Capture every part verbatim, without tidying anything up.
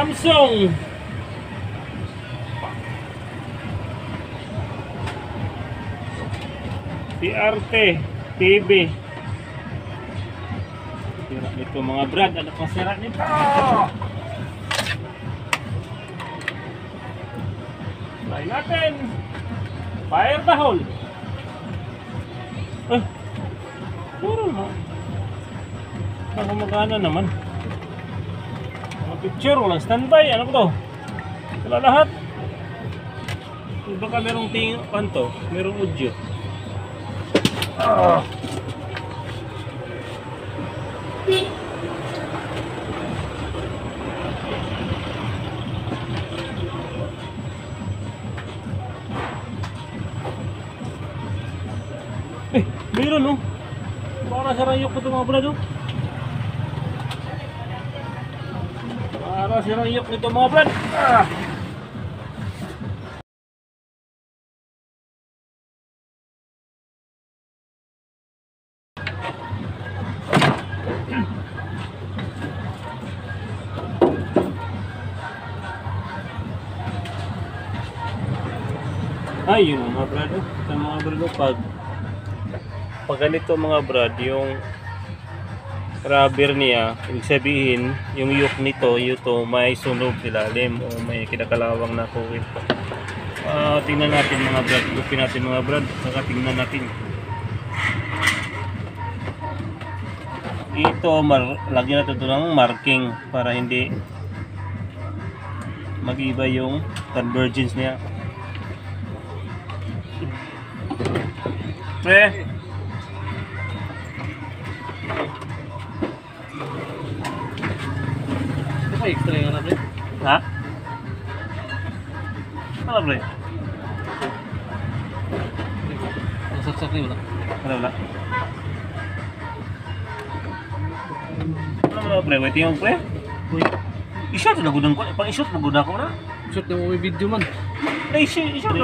Samsung. P R T T V. Sira nito mga brad. Ano pang sira nito? Try natin. Fire the hole. Eh, puro na. Ako magana naman. Mga picture, walang standby. Ano ko to? Wala lahat. Baka merong ting panto, merong audio. Ah. Eh, meron no? Baka nasa rayok ko ito mga brad oh. Para si rayok nito mga brad. Ah! Ay, yun mga brad oh. Ito mga brad oh. Pag pag ganito mga brad, yung rubber niya, ibig sabihin yung yoke nito, yuto may sunog ilalim o may kinakalawang na kuwit. Uh, tingnan natin mga brad, upin natin mga brad, saka tingnan natin. Ito, lagyan natin ito ng marking para hindi mag-iba yung convergence niya. Pre, apa extra yang ada, ha? Ano pre? Masak-sak ni wala. Wala wala. Ano mo pre? Wait yung pre? Uy, I-shot na gudang ko. Pang i-shot na gudang ko na. shoot na mo may video man. I-shot na.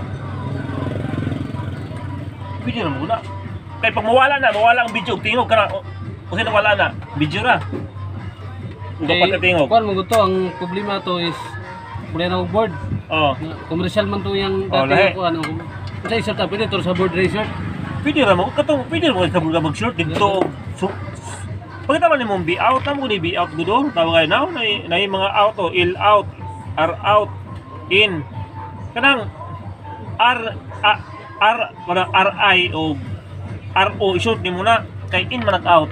Video na muna. Kaya pag mawala na, mawala ang video, tingog ka na. O, kasi nawala na, video na. Hindi pa katingog. Kuan mo gusto, ang problema to is mula na board. Oo. Commercial man to yung Oh, dati lahi. ko ano. Sa isort na pwede to sa board racer. Pwede na mo, katong pwede mo ka mga mag-short dito. So, pagkita man mo be out, tamo ni be out gudo. Tawag kayo now, na na mga out o ill out, R out, in. Kanang R A, R para R I o R O i-short ni muna kay in man out.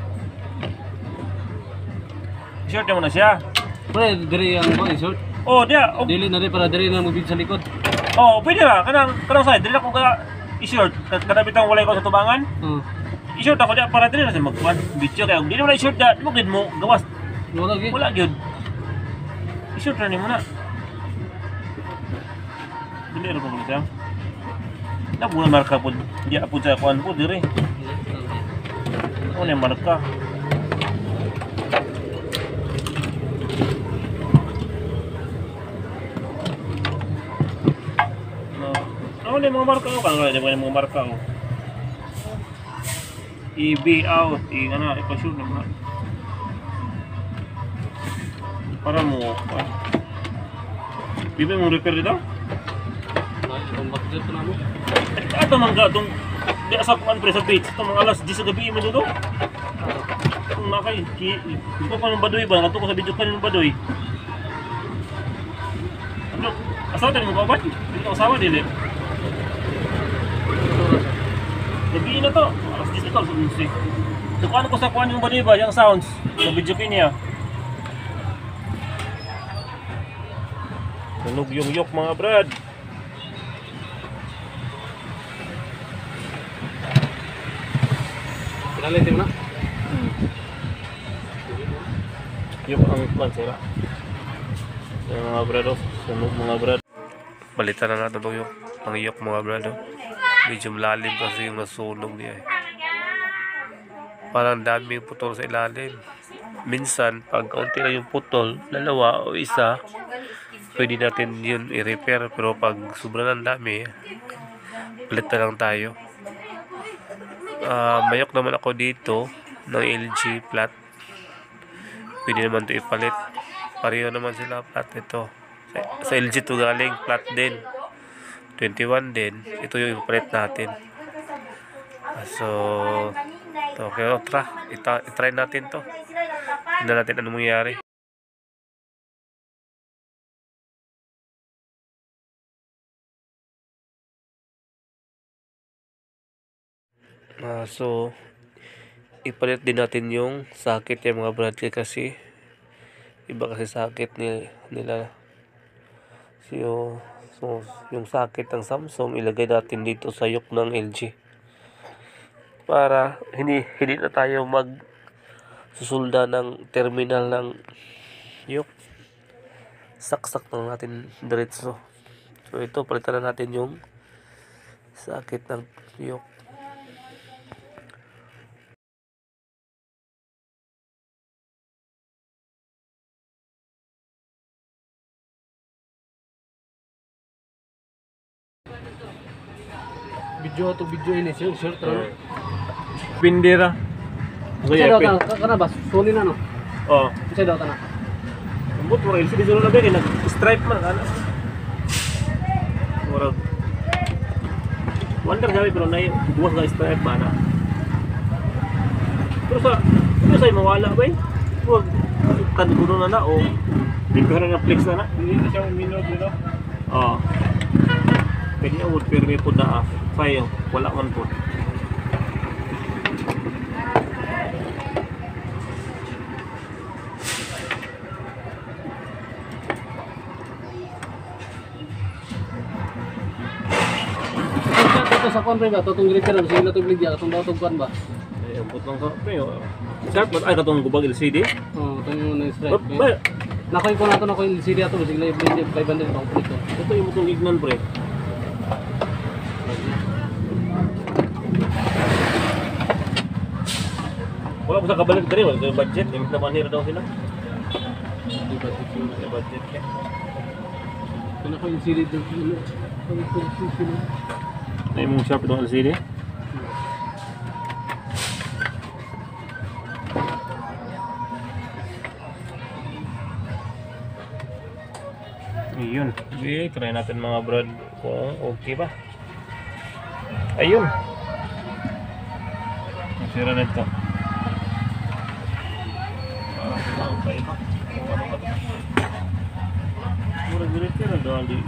I-short mo na siya. Pwede dire ang mga isort. Oh, dia. Oh, Dili na rin para dire na mabid sa likod. oh pwede ra kanang kanang side dili ko ka i-short kada bitang walay ko sa tubangan. Oo. I-short ako dia para dili na sa magkuan. Video kay dili wala i-short da, mo gid mo gawas. Wala gyud. Wala gyud. I-short na ni mo na. Dili ra ko siya. Na bulan marka po dia po sa kuan po dire. Ano yung marka? Ano yung mga marka ko? Kano yung mga marka ko? I-B out, i ano, ipasure naman. Para mo, ah. Bibig mo repair dito? Ay, ang bakit ito na mo. Ito mga itong di asapuan pre sa page. Ito mga alas diyes sa gabi mo dito. Itong nakay, ito pa ng badoy ba? Nato ko sa video ka ng badoy. Ano? Asawa tayo mo ba ba? Ito asawa dili. Gabi na to. Alas diyes ito. So kung ano ko sa kuhan yung badoy ba? Yung sounds. Sa video ka niya. Tunog yung yok mga brad. Pinalitin mo na. Hmm. Yok ang pansira. Yung mga brad oh. Tunog mga brad. Balitan na natin yung ang yok mga brad oh. Medyo malalim kasi yung nasunog niya eh. Parang daming putol sa ilalim. Minsan pag kaunti na yung putol, dalawa o isa, pwede natin yun i-repair. Pero pag sobrang dami, palit na lang tayo. Uh, mayok naman ako dito ng L G flat. Pwede naman ito ipalit. Pareho naman sila flat ito. Sa, sa L G to galing flat din. twenty-one din. Ito yung ipapalit natin. Ah, So, to, okay, oh, tra, ita, itry natin to. Tingnan natin anong mangyayari. Ah, so, ipalit din natin yung socket yung mga brad kasi iba kasi socket ni, nila. So, so, yung socket ng Samsung ilagay natin dito sa yoke ng L G. Para hindi hindi na tayo mag susulda ng terminal ng yoke. Saksak lang natin diretso. So ito palitan na natin yung socket ng yoke. Video to video ini sir, sir terus. Pindira. Saya daw ta kana ba? Soli na no. Oh. Saya daw ta na. Ambot mo rin, sige na gani nag-stripe man kana. Mura. Wonder gabi pero na buwas ga stripe ba na. Pero sa pero sa mawala ba eh? Huwag kan kuno na na o dito na na flex na na. Hindi na siya minod dito. Oh. Pwede na wood pero may puda ah. Sayo, wala man po. Ito sa kon ba totong repair ang sila to bligya katong daw tong kon ba. Ay, ambot lang sa pero. Sharp ay katong gubag L C D. Oh, ito yung na Ba, stripe. ba, Nakoy ko nato na ko yung L C D ato bisig live blade five hundred pa ko ito. ito yung mutong ignan pre. Wala ko sa kabalik dali, wala yung budget, limit na manira daw sila. Di ba ito? May budget ka. Kana ko yung L C D daw sila. Ang ko sila. Na yung sharp itong L C D. Ayun. Okay, try natin mga brad kung okay ba. Ayun. Masira na ito. Ah, okay ba? Murag diretso na doon di.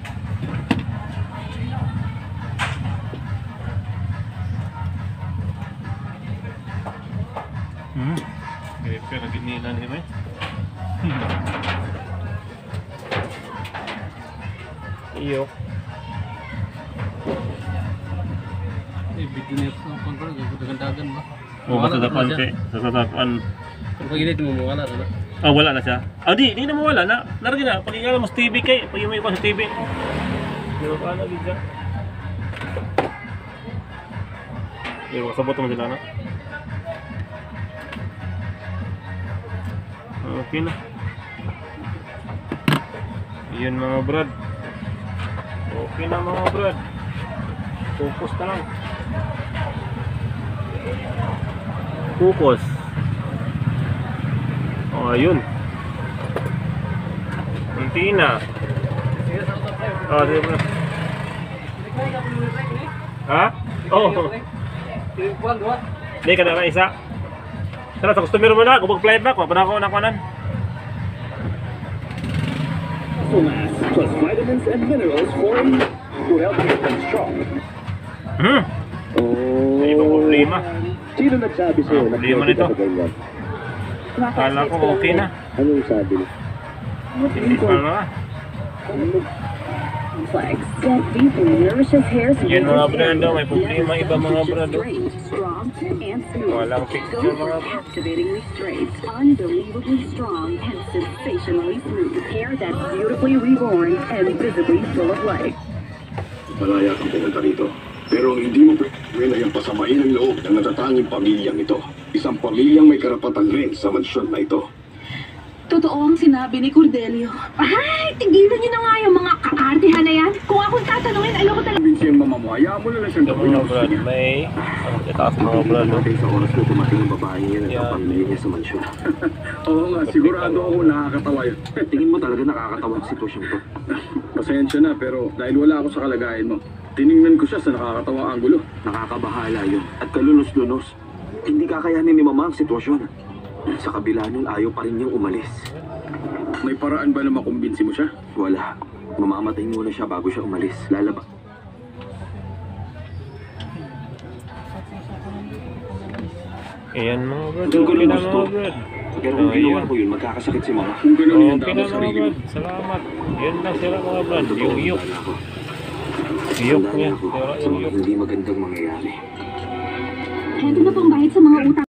Hmm. Diretso na ginilan ni may. Iyo. Eh video niya sa kon ko dagan ba. Oh, basta dapan kay sa sasakyan. Kung pagilid mo wala na. Ah, wala na siya. Ah, di, di na mawala na. Naragi na. Pag ikaw mas T V kay, pag yung may pa sa T V. Pero ka na, Lidja. Pero sabot mo sila na. Okay na. Yun mga brad. Okay na mga brad. Focus na lang. Focus. Oh, ayun. Kunti na. Oh, sige mo na. Ha? Oh. Kuan duwa. Di ka na isa. Tara, sa customer mo na. Kubag flight back. Mapanako na kuanan. Mass plus vitamins and minerals for you to help keep them strong. Hmm. Oh, May ibang problema. sino nagsabi sa'yo Ah, na problema pwede nito. ka ganyan? Kala ko okay na. Anong sabi niya? Hindi pa na. Complex, get deep and nourishes hair so Yan your mga hair brando, may problema iba mga is brando. straight, strong, and smooth. Walang picture Go mga for captivatingly straight, unbelievably strong, and sensationally smooth. Hair that's beautifully reborn and visibly full of life. Malaya kang pumunta rito. Pero ang hindi mo pwede ay ang pasamain ang loob ng natatanging pamilyang ito. Isang pamilyang may karapatan rin sa mansyon na ito. Totoo ang sinabi ni Cordelio. Ay, tigilan niyo na nga yung mga kaartihan na yan. Kung akong tatanungin, alam ko talaga. Kumbinsi ang mama mo, hayaan mo na lang siyang Ito gawin mga ang gusto brad, niya. may ang itaas mga brad. no? Sa oras na dumating ang babae niya na Yeah. napamili niya sa mansyon. Oo nga, sigurado ako nakakatawa yun. Tingin mo talaga nakakatawa ang sitwasyon to? Pasensya na, pero dahil wala ako sa kalagayan mo, tiningnan ko siya sa nakakatawa anggulo. Nakakabahala yun. At kalunos-lunos. Hindi kakayanin ni mama ang sitwasyon. Sa kabila nun, ayaw pa rin niyang umalis. May paraan ba na makumbinsi mo siya? Wala. Mamamatay muna siya bago siya umalis. Lalaba. Ayan mga brad, Kung okay ganun na gusto. mga brad. Pero Oh, kung ginawa yun. ko yun, magkakasakit si mama. Kung ganun yung Okay dapat na mga sarili mo. brad, salamat. Yun lang sila mga brad, Totoo, yung iyok. wala ako. Iyok Tandaan niya, ako pero sa yung mga iyok. hindi magandang mangyayari. Heto na pang bayad sa mga utang.